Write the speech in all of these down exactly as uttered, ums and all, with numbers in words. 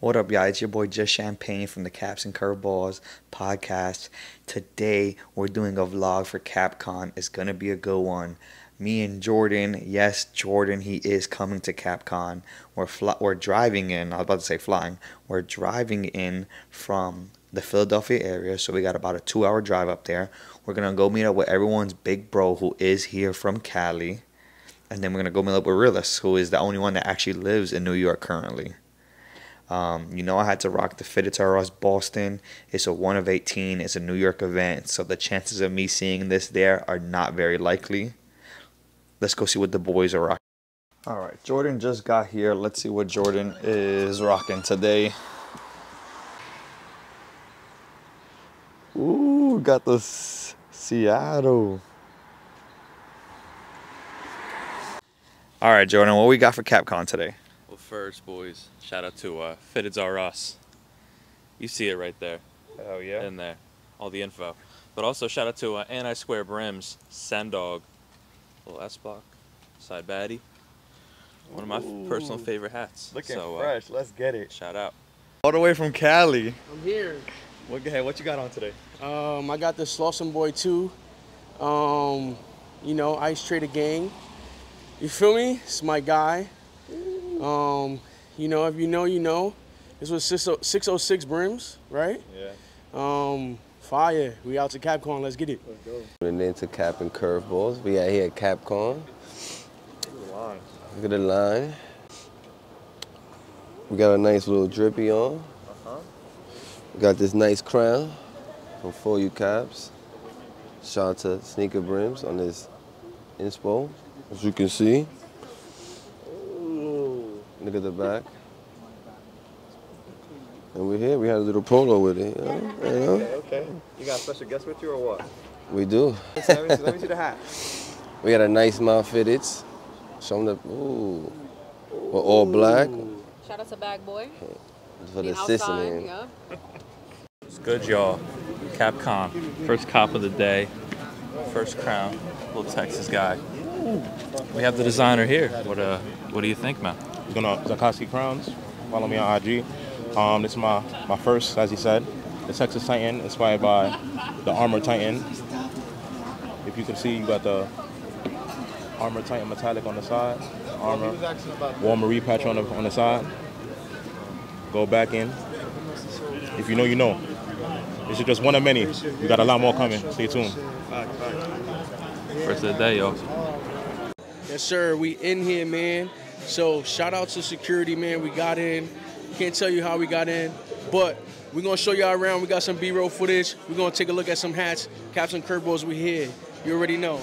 What up, y'all? It's your boy Just Champagne from the Caps and Curveballs podcast. Today, we're doing a vlog for CapCon. It's going to be a good one. Me and Jordan, yes, Jordan, he is coming to CapCon. We're, fly- we're driving in, I was about to say flying. We're driving in from the Philadelphia area, so we got about a two-hour drive up there. We're going to go meet up with everyone's big bro who is here from Cali. And then we're going to go meet up with Realist, who is the only one that actually lives in New York currently. Um, you know, I had to rock the Fitted to Us Boston. It's a one of eighteen. It's a New York event, so the chances of me seeing this there are not very likely. Let's go see what the boys are rocking. All right, Jordan just got here. Let's see what Jordan is rocking today. Ooh, got the S Seattle. All right, Jordan, what we got for CapCon today? Well, first, boys, shout out to uh, Fitted to Us. You see it right there. Oh, yeah. In there. All the info. But also, shout out to uh, Anti-Square Brims, Sandog, little S-Block, Side Baddie. One of my Ooh. personal favorite hats. Looking so, fresh. Uh, Let's get it. Shout out. All the way from Cali. I'm here. What, hey, what you got on today? Um, I got the Slauson Boy two. Um, you know, Ice Trader Gang. You feel me? It's my guy. Um, you know, if you know, you know. This was six oh six Brims, right? Yeah. Um, fire. We out to CapCon. Let's get it. Let's go. We're into Cap and Curveballs. We out here at CapCon. Look at the line. Look at the line. We got a nice little drippy on. Uh-huh. We got this nice crown from For You Caps. Shout out to Sneaker Brims on this inspo. As you can see. Ooh. Look at the back. And we're here. We had a little polo with it. You know? You know? Okay, okay. You got a special guest with you or what? We do. Let me, see, let me see the hat. We got a nice mount fitted. Show them the, ooh. We're all black. Shout out to Bag Boy. For the outside, assistant. yeah. It's good, y'all. CapCon. First cop of the day. First crown. Little Texas guy. We have the designer here. What uh, what do you think, man? We're gonna Zakaski Crowns. Follow me on I G. Um, this is my my first, as he said, the Texas Titan, inspired by the Armor Titan. If you can see, you got the Armor Titan metallic on the side, Armor, War Marie patch on the on the side. Go back in. If you know, you know. This is just one of many. We got a lot more coming. Stay tuned. First of the day, y'all. Yes, sir. We in here, man. So shout out to security, man. We got in. Can't tell you how we got in, but we're going to show y'all around. We got some B-roll footage. We're going to take a look at some hats. Caps and Curveballs, we here. You already know.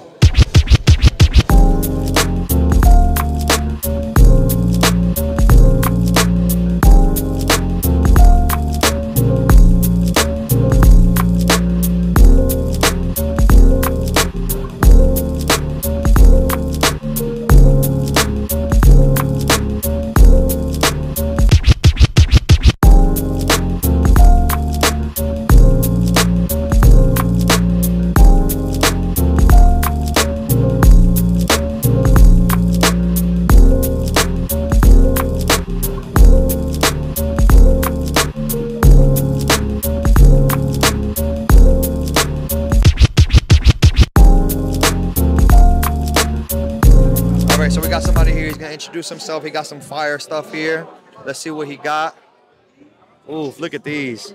So we got somebody here. He's gonna introduce himself. He got some fire stuff here. Let's see what he got. Ooh, look at these.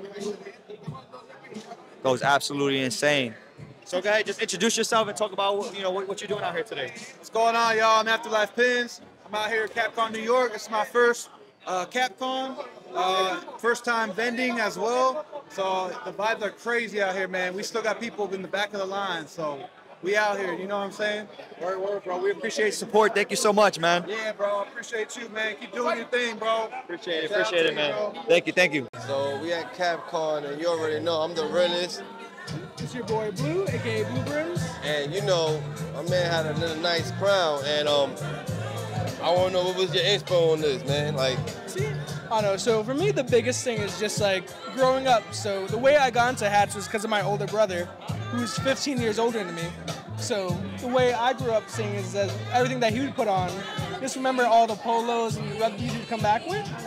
Goes absolutely insane. So go ahead, just introduce yourself and talk about you know what, what you're doing out here today. What's going on, y'all? I'm Afterlife Pins. I'm out here at CapCon New York. It's my first uh, CapCon, uh, first time vending as well. So the vibes are crazy out here, man. We still got people in the back of the line, so. We out here, you know what I'm saying? Word, word, bro. We appreciate support. Thank you so much, man. Yeah, bro. I appreciate you, man. Keep doing your thing, bro. Appreciate it. Appreciate it, man. Thank you. Thank you. So we at CapCon, and you already know I'm the realest. It's your boy Blue, a k a. Blue Brims. And you know, my man had a little nice crown, and um, I want to know what was your inspo on this, man? Like, see, I don't know. So for me, the biggest thing is just like growing up. So the way I got into hats was because of my older brother, who's fifteen years older than me. So the way I grew up seeing is that everything that he would put on, just remember all the polos and rugby he'd come back with.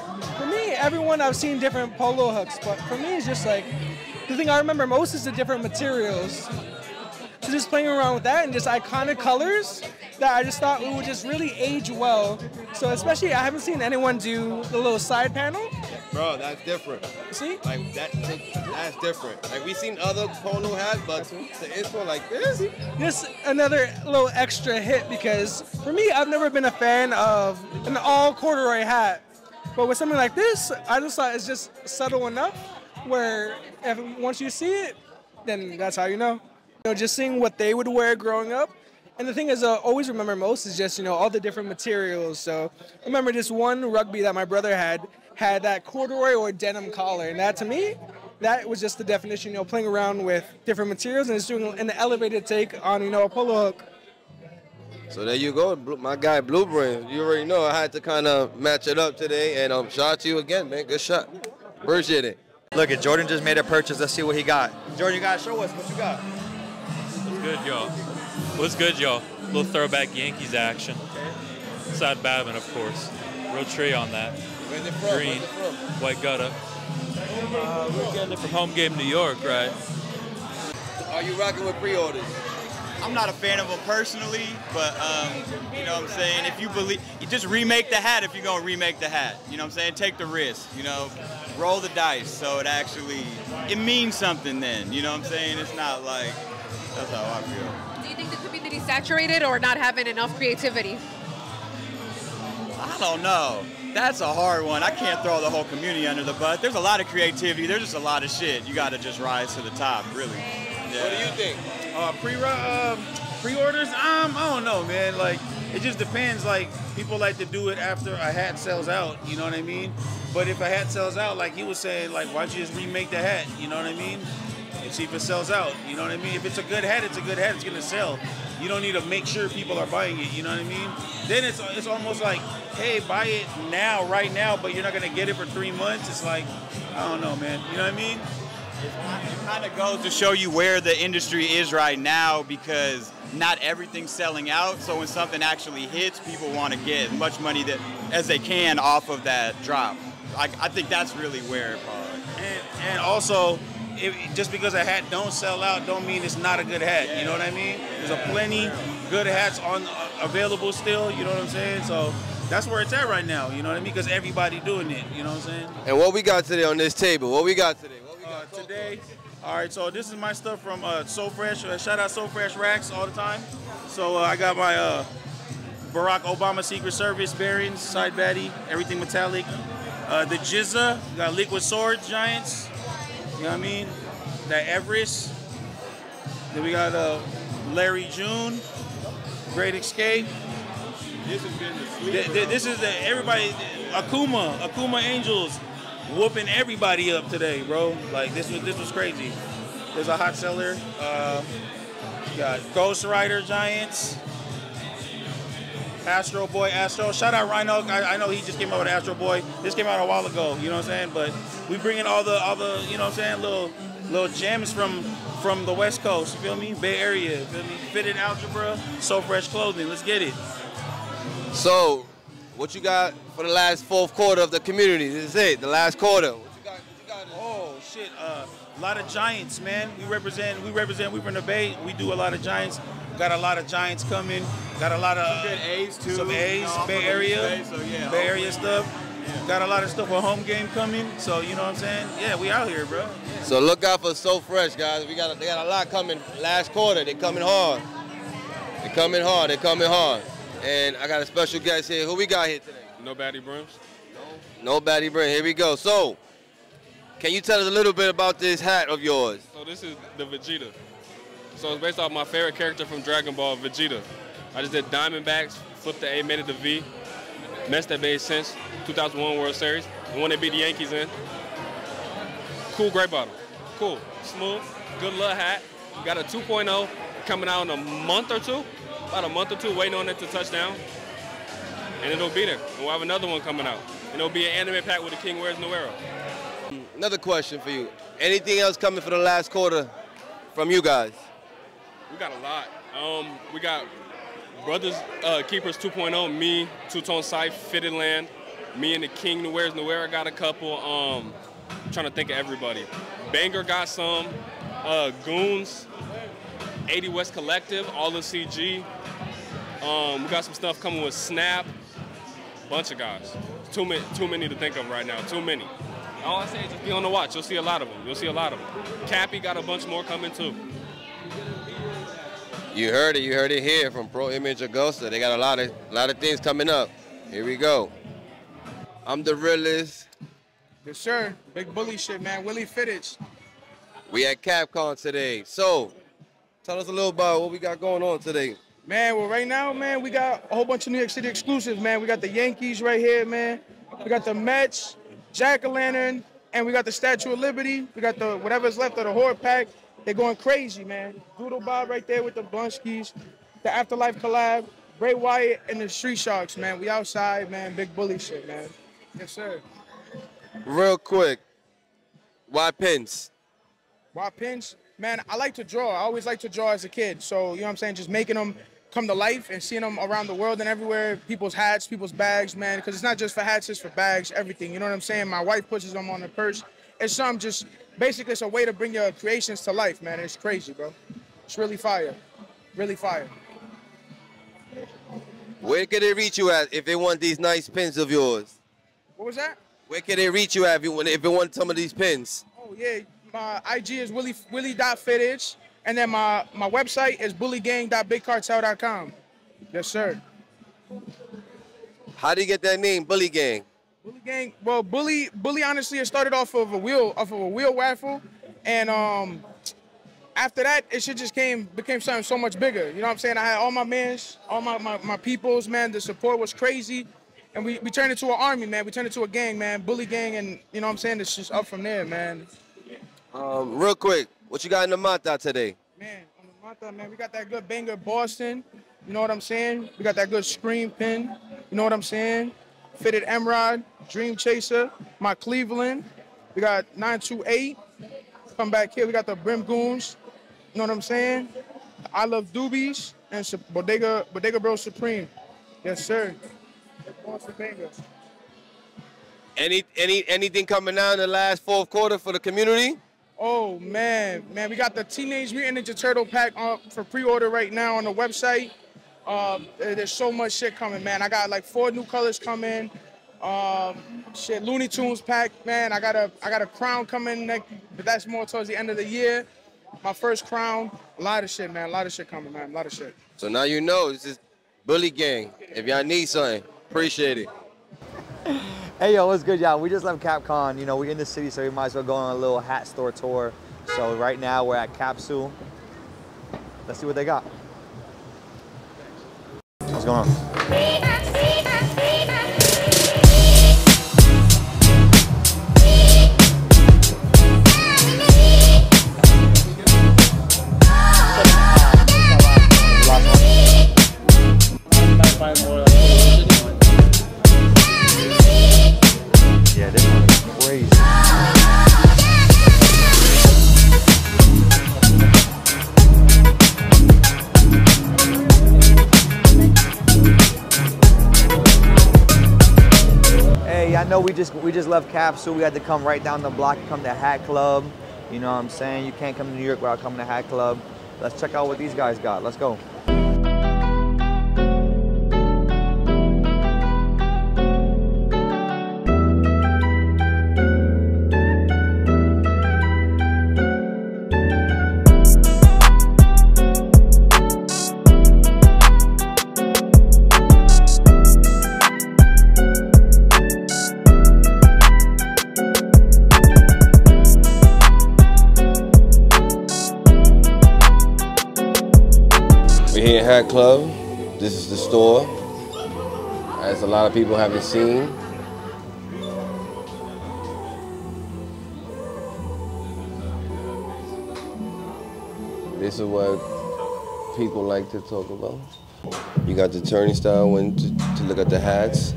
for me, everyone I've seen different polo hooks, but for me, it's just like the thing I remember most is the different materials. So just playing around with that and just iconic colors that I just thought it would just really age well. So especially, I haven't seen anyone do the little side panel. Bro, that's different. See? Like, that, that's different. Like, we've seen other polo hats, but the inspo like this? Just another little extra hit because for me, I've never been a fan of an all corduroy hat. But with something like this, I just thought it's just subtle enough where if, once you see it, then that's how you know. You know, just seeing what they would wear growing up. And the thing is, uh, always remember most is just, you know, all the different materials. So I remember this one rugby that my brother had, had that corduroy or denim collar. And that, to me, that was just the definition, you know, playing around with different materials and it's doing an elevated take on, you know, a polo hook. So there you go, my guy Blue Brain. You already know I had to kind of match it up today. And um, shout out to you again, man. Good shot. Appreciate it. Look at Jordan just made a purchase. Let's see what he got. Jordan, you gotta show us what you got. What's good, y'all? What's good, y'all? Little throwback Yankees action. Side Babin, of course. Real tree on that. Where's it from? Green, Where's it from? white gutter. Uh, we're getting it from home game New York, right? Are you rocking with pre-orders? I'm not a fan of them personally, but um, you know what I'm saying? If you believe, you just remake the hat if you're going to remake the hat. You know what I'm saying? Take the risk, you know? Roll the dice so it actually, it means something then. You know what I'm saying? It's not like, that's how I feel. Do you think the community is saturated or not having enough creativity? I don't know. That's a hard one. I can't throw the whole community under the bus. There's a lot of creativity. There's just a lot of shit. You got to just rise to the top, really. Yeah. What do you think? Uh, pre uh, pre-orders? Um, I don't know, man. Like, it just depends. Like, people like to do it after a hat sells out. You know what I mean? But if a hat sells out, like he was saying, like, why don't you just remake the hat? You know what I mean? And see if it sells out. You know what I mean? If it's a good hat, it's a good hat. It's gonna sell. You don't need to make sure people are buying it. You know what I mean? Then it's it's almost like, hey, buy it now, right now, but you're not gonna get it for three months. It's like, I don't know, man. You know what I mean? It kind of goes to show you where the industry is right now because not everything's selling out. So when something actually hits, people want to get as much money that, as they can off of that drop. I, I think that's really where. Uh, and, and also, if, just because a hat don't sell out, don't mean it's not a good hat. Yeah. You know what I mean? There's a plenty good hats on uh, available still. You know what I'm saying? So that's where it's at right now. You know what I mean? Because everybody doing it. You know what I'm saying? And what we got today on this table? What we got today? What we Uh, got today, all right. So this is my stuff from uh, So Fresh. Uh, shout out So Fresh Racks all the time. So uh, I got my uh, Barack Obama Secret Service bearings, side baddie, everything metallic. Uh, the Jizza, got Liquid Swords Giants. You know what I mean? That Everest. Then we got uh, Larry June, Great Escape. this has been the Th- th- This is the everybody. Akuma, Akuma Angels, whooping everybody up today, bro. Like this was this was crazy. There's a hot seller. Uh, you got Ghost Rider Giants. Astro Boy, Astro. Shout out Rhino. I, I know he just came out with Astro Boy. This came out a while ago. You know what I'm saying? But we bring in all the all the you know what I'm saying little little gems from from the West Coast. You feel me? Bay Area. You feel me? Fitted Algebra. So Fresh Clothing. Let's get it. So, what you got for the last fourth quarter of the community? This is it, the last quarter. What you got? What you got? Oh shit! Uh, a lot of Giants, man. We represent. We represent. We from the Bay. We do a lot of Giants. Got a lot of Giants coming. Got a lot of Some good A's too. Some A's, You know, Bay from the Area, Bay, so yeah, Bay Area hopefully. stuff. Yeah. Got a lot of stuff for home game coming. So you know what I'm saying? Yeah, we out here, bro. So look out for So Fresh, guys. We got a, they got a lot coming last quarter. They coming hard. They coming hard. They coming hard. And I got a special guest here. Who we got here today? No baddie brims. No baddie brain. Here we go. So, can you tell us a little bit about this hat of yours? So this is the Vegeta. So it's based off my favorite character from Dragon Ball, Vegeta. I just did Diamondbacks, flipped the A, made it the V. Mets that made sense. two thousand one World Series. The one they beat the Yankees in. Cool gray bottom. Cool. Smooth. Good little hat. Got a two point oh coming out in a month or two. About a month or two waiting on it to touch down. And it'll be there. And we'll have another one coming out. And it'll be an anime pack with the King Wears New Era. Another question for you. Anything else coming for the last quarter from you guys? We got a lot. Um, we got Brothers uh, Keepers two point oh, me, Two Tone Sight, Fitted Land, Me and the King Nueras. Nuera got a couple. Um, I'm trying to think of everybody. Banger got some. Uh, Goons, eighty West Collective, all in C G. Um, we got some stuff coming with Snap. Bunch of guys. Too many, too many to think of right now. Too many. All I say is just be on the watch. You'll see a lot of them. You'll see a lot of them. Cappy got a bunch more coming too. You heard it. You heard it here from Pro Image Augusta. They got a lot of, a lot of things coming up. Here we go. I'm the realest. Yes, sir. Big bully shit, man. Willie Fittich. We at CapCon today. So, tell us a little about what we got going on today. Man, well, right now, man, we got a whole bunch of New York City exclusives, man. We got the Yankees right here, man. We got the Mets, Jack-o'-lantern, and we got the Statue of Liberty. We got the whatever's left of the Horde Pack. They're going crazy, man. Doodle Bob right there with the Blunskis, the Afterlife collab, Bray Wyatt, and the Street Sharks, man. We outside, man. Big bully shit, man. Yes, sir. Real quick, why pins? Why pins? Man, I like to draw. I always like to draw as a kid. So, you know what I'm saying? Just making them come to life and seeing them around the world and everywhere. People's hats, people's bags, man. Because it's not just for hats, it's for bags, everything. You know what I'm saying? My wife pushes them on the purse. It's something just, basically, it's a way to bring your creations to life, man. It's crazy, bro. It's really fire. Really fire. Where can they reach you at if they want these nice pins of yours? What was that? Where can they reach you at if you want, if they want some of these pins? Oh, yeah. My I G is Willie Willie dot Fittich, and then my my website is bully gang dot big cartel dot com. Yes, sir. How do you get that name, Bully Gang? Bully Gang. Well, Bully Bully honestly it started off of a wheel off of a wheel raffle, and um after that it shit just came became something so much bigger. You know what I'm saying? I had all my mans, all my my, my peoples, man. The support was crazy. And we, we turned into an army, man. We turned into a gang, man. Bully gang, and you know what I'm saying? It's just up from there, man. Um, real quick, what you got in the mata today? Man, on the mata, man, we got that good banger Boston. You know what I'm saying? We got that good Scream pin. You know what I'm saying? Fitted Emerald, Dream Chaser, my Cleveland. We got nine two eight. Come back here, we got the Brim Goons. You know what I'm saying? I Love Doobies and Bodega, Bodega Bro Supreme. Yes, sir. Boston banger. Any, any, anything coming out in the last fourth quarter for the community? Oh, man. Man, we got the Teenage Mutant Ninja Turtle pack uh, for pre-order right now on the website. Uh, there's so much shit coming, man. I got like four new colors coming. Um, shit, Looney Tunes pack, man. I got a, I got a crown coming, next, but that's more towards the end of the year. My first crown. A lot of shit, man. A lot of shit coming, man. A lot of shit. So now you know, this is Bully Gang. If y'all need something, appreciate it. Hey, yo, what's good, y'all? We just left CapCon. You know, we're in the city, so we might as well go on a little hat store tour. So right now, we're at Capsule. Let's see what they got. What's going on? Yeah, this one is crazy. Hey, I know we just we just left Capsule. We had to come right down the block and come to Hat Club. You know what I'm saying? You can't come to New York without coming to Hat Club. Let's check out what these guys got. Let's go. We're here at Hat Club. This is the store, as a lot of people haven't seen. This is what people like to talk about. You got the turnstile when to, to look at the hats.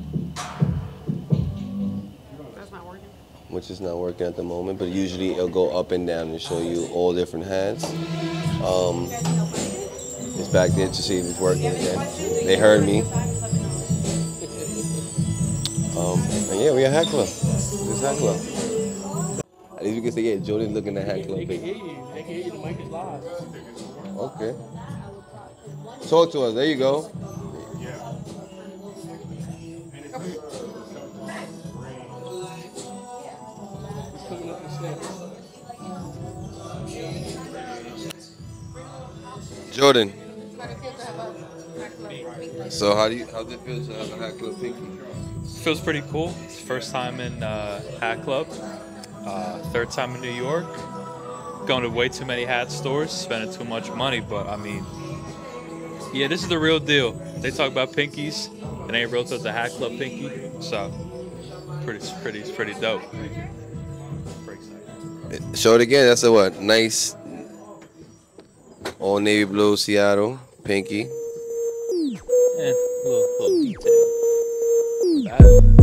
That's not working. Which is not working at the moment, but usually it'll go up and down and show you all different hats. Um, it's back there to see if it's working again. They heard me. Um, Yeah, we a hat club. This hat club. At least we can say, yeah, Jordan looking at hat club. They can hear you. They can hear you. The mic is live. Okay. Talk to us. There you go. Jordan. So how do you how does it feel to have a hat club pinky? Feels pretty cool. It's first time in uh, Hat Club. Uh, third time in New York. Going to way too many hat stores, spending too much money, but I mean, yeah, this is the real deal. They talk about pinkies, it ain't real till it's a Hat Club pinky, so pretty, pretty, pretty dope. Show it again. That's a what? Nice all navy blue Seattle pinky. And little, little detail. That.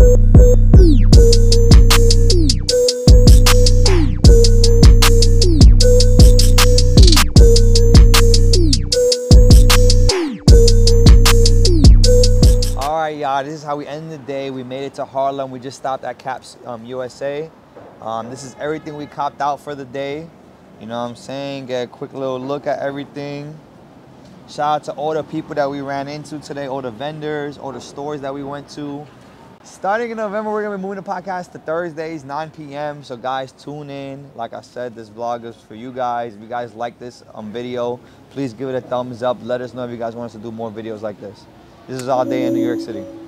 Y'all, this is how we end the day. We made it to Harlem. We just stopped at Caps um, U S A. Um, this is everything we copped out for the day. You know what I'm saying? Get a quick little look at everything. Shout out to all the people that we ran into today, all the vendors, all the stores that we went to. Starting in November, we're gonna be moving the podcast to Thursdays, nine p m So guys, tune in. Like I said, this vlog is for you guys. If you guys like this um, video, please give it a thumbs up. Let us know if you guys want us to do more videos like this. This is All Day in New York City.